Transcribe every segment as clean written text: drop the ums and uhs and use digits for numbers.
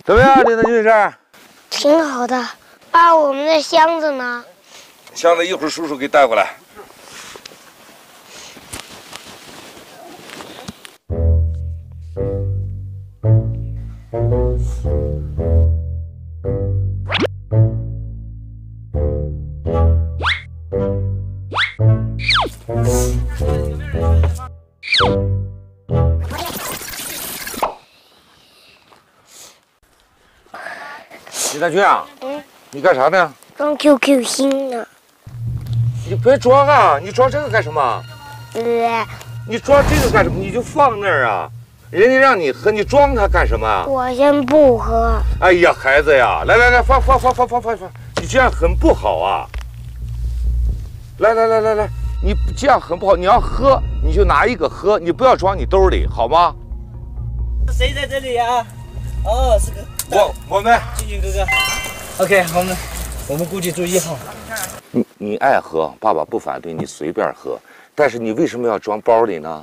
怎么样，林德军这？ 挺好的。爸，我们的箱子呢？ 箱子一会儿叔叔给带过来。李大军啊，你干啥呢？ 装 QQ 星呢。 你别装啊！你装这个干什么？你装这个干什么？你就放那儿啊！人家让你喝，你装它干什么？ 我先不喝。 哎呀，孩子呀，来，放！你这样很不好啊！来，你这样很不好。你要喝，你就拿一个喝，你不要装你兜里，好吗？ 谁在这里呀？哦，是个我们俊俊哥哥。OK， 我们估计住1号。 你爱喝，爸爸不反对，你随便喝。但是你为什么要装包里呢？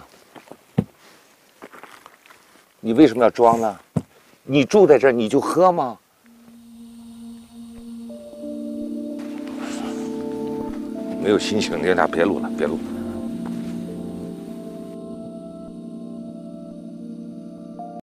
你为什么要装呢？你住在这儿你就喝吗？没有心情，你俩别录了，别录了。